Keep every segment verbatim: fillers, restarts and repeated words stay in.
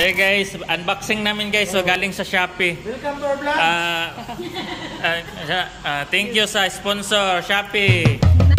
Ayan guys, unboxing namin guys. So galing sa Shopee. Welcome to our vlog. Uh, uh, uh, thank you sa sponsor, Shopee.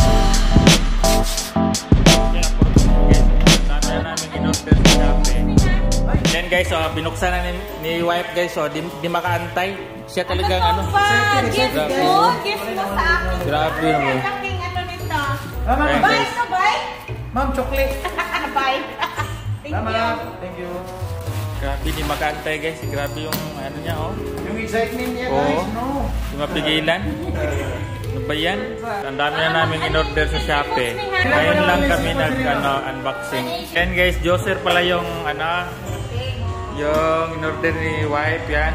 Yan guys, so binuksan na ni, ni wife guys. So di, di makaantay. Siya talagang ano. Ano gift mo? Gift mo sa akin. Grabe naman. Laking ano nito. Mama, Bye ito, bye. Ma'am, chocolate. Bye. Thank Mama, you. thank you. Grabe, di makaantay guys. Grabe yung ano niya oh. Yung excitement niya Oo. guys, no? Di mapigilan. Ano ba yan? Ang dami na namin in-order sa Shopee. Ngayon lang kami nag-unboxing. Yan guys, Joser pala yung ano, yung in-order ni wife. Yan.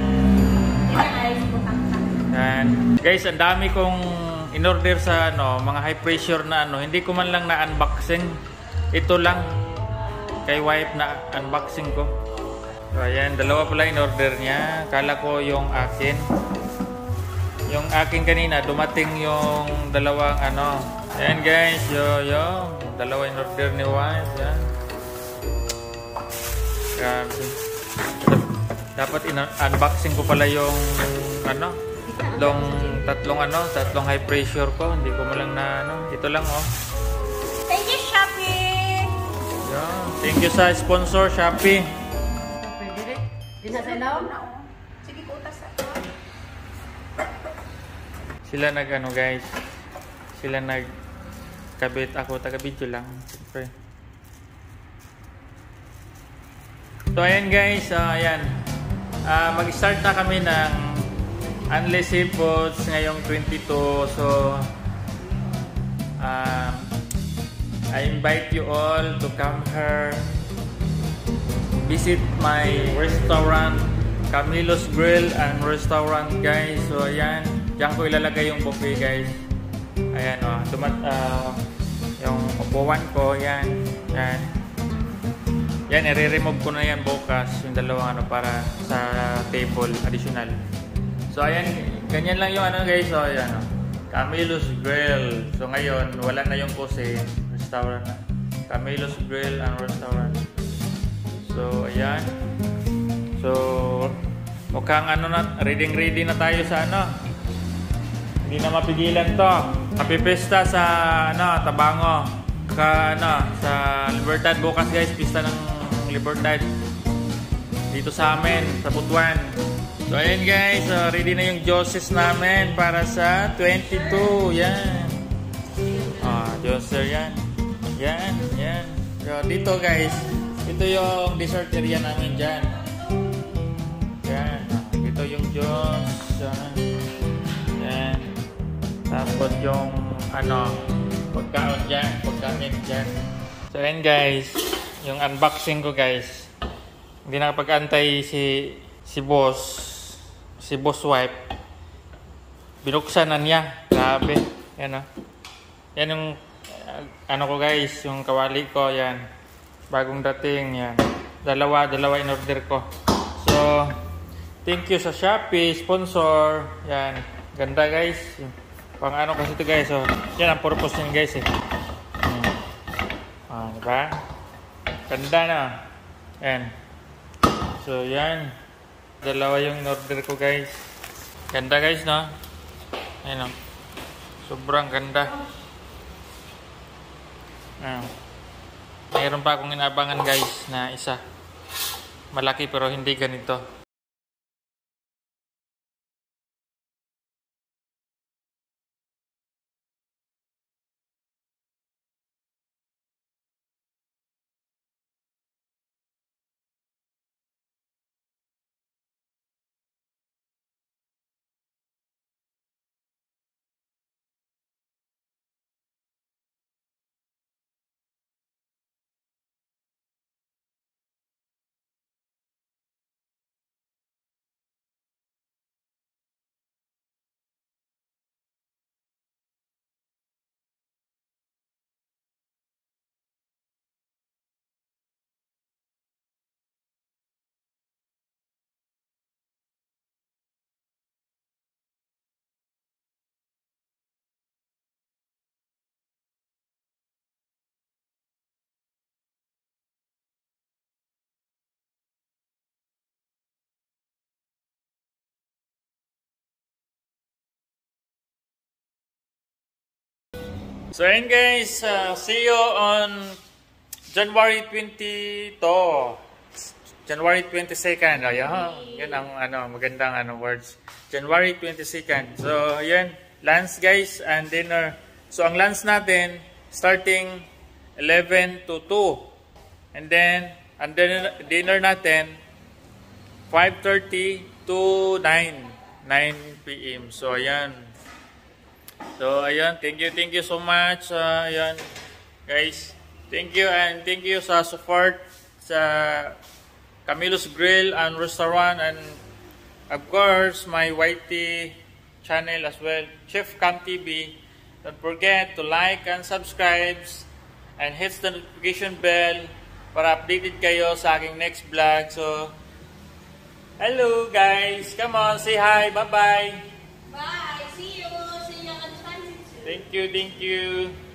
Yan. Guys, ang dami kong in-order sa ano, mga high pressure na ano. Hindi ko man lang na-unboxing. Ito lang. Kay wife na unboxing ko. So, ayan, dalawa pala in-order niya. Kala ko yung akin. Yung akin kanina, dumating yung dalawang ano. Ayan guys, yo, yo. Dalawa in-order ni wife. Yan. Grabe. Dapat in-unboxing ko pala yung ano. Tatlong, tatlong ano, tatlong high pressure ko. Hindi ko mo lang na ano. Ito lang oh. Thank you, Shopee. Yeah. Thank you sa sponsor, Shopee. Di na sa ilaw? Sige, kutas ako. Sila nag ano guys. Sila nag kabit, ako taga video lang. Siyempre. So ayan guys, uh, ayan. Uh, mag-start na kami ng Unless Seafoods ngayong twenty-two. So uh, I invite you all to come here. Visit my restaurant, Camilo's Grill and Restaurant guys. So ayan, diyan ko ilalagay yung buffet guys. Ayan o, oh, dumat, uh, yung upuan ko, yan. Yan, yan i-remove ko na yan bukas, yung dalawang ano para sa table, additional. So ayan, ganyan lang yung ano guys. So ayan o, oh, Camilo's Grill. So ngayon, wala na yung kusin, restaurant na. Camilo's Grill and Restaurant. So, ayan. So, mukhang ano na, reading ready na tayo sa ano. Hindi na mapigilan to. Kapipista sa ano, Tabango. Ka ano, sa Libertad bukas guys, pista ng Libertad. Dito sa amin, sa Butuan. So, ayan guys, so, ready na yung juices namin para sa twenty-two. Yan. Ah, juicer yan. Yan, yan. So, dito guys, ito yung dessert area namin dyan. Yan. Ito yung juice. Yan. Tapos yung ano, pagkaon dyan. Pagkain dyan. So yan guys. Yung unboxing ko guys. Hindi nakapag-antay si si boss. Si boss wife. Binuksan na niya. Grabe. Yan o. Yan yung uh, ano ko guys. Yung kawali ko. Yan. Bagong dating yan. Dalawa, dalawa in order ko. So, thank you sa Shopee, sponsor. Yan. Ganda guys. Pang ano kasi ito guys. So, yan ang purpose niyan guys eh. Hmm. Ah, diba? Ganda na. Yan. So, yan. Dalawa yung in order ko guys. Ganda guys, no? Yan o. Sobrang ganda. Yan. Mayroon pa akong inabangan guys na isa. Malaki pero hindi ganito. So ayun guys, uh, see you on January twenty-second. January twenty-second. Ayan, yun ang ano, magandang ano words. January twenty-second. So ayan, lunch guys and dinner. So ang lunch natin starting eleven to two. And then ang dinner, dinner natin five thirty to nine p m So ayan. So ayan, thank you, thank you so much. Uh, ayan, guys. Thank you and thank you sa support sa Camilo's Grill and Restaurant, and of course my Y T channel as well, Chef CamTV. Don't forget to like and subscribe and hit the notification bell para updated kayo sa aking next vlog. So hello guys, come on, say hi, bye bye. Bye, see you. See you on Sunday. Thank you, thank you.